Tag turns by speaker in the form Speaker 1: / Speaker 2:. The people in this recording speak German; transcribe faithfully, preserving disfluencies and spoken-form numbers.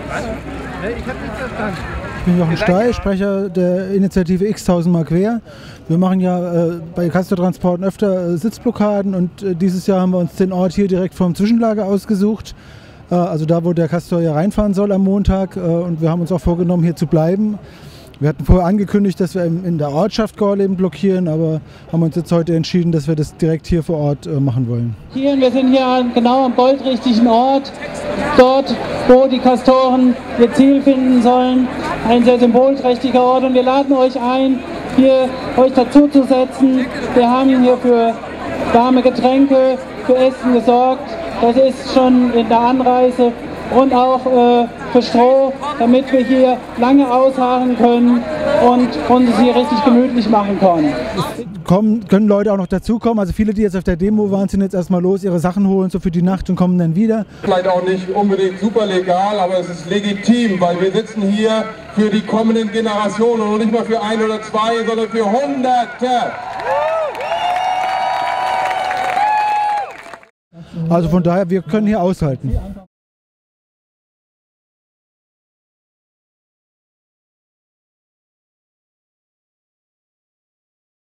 Speaker 1: Ich habe nicht verstanden.
Speaker 2: Ich bin Jochen Steil, Sprecher der Initiative X tausend Mal quer. Wir machen ja äh, bei Castor-Transporten öfter äh, Sitzblockaden und äh, dieses Jahr haben wir uns den Ort hier direkt vor dem Zwischenlager ausgesucht. Äh, also da, wo der Castor ja reinfahren soll am Montag, äh, und wir haben uns auch vorgenommen, hier zu bleiben. Wir hatten vorher angekündigt, dass wir in der Ortschaft Gorleben blockieren, aber haben uns jetzt heute entschieden, dass wir das direkt hier vor Ort äh, machen wollen.
Speaker 3: Hier, wir sind hier genau am goldrichtigen Ort, dort, wo die Castoren ihr Ziel finden sollen. Ein sehr symbolträchtiger Ort und wir laden euch ein, hier euch dazu zu setzen. Wir haben hier für warme Getränke, für Essen gesorgt. Das ist schon in der Anreise. Und auch äh, für Stroh, damit wir hier lange ausharren können und uns hier richtig gemütlich machen können.
Speaker 2: Kommen, können Leute auch noch dazukommen, also viele, die jetzt auf der Demo waren, sind jetzt erstmal los, ihre Sachen holen, so für die Nacht und kommen dann wieder.
Speaker 4: Vielleicht auch nicht unbedingt super legal, aber es ist legitim, weil wir sitzen hier für die kommenden Generationen und nicht mal für ein oder zwei, sondern für Hunderte.
Speaker 2: Also von daher, wir können hier aushalten.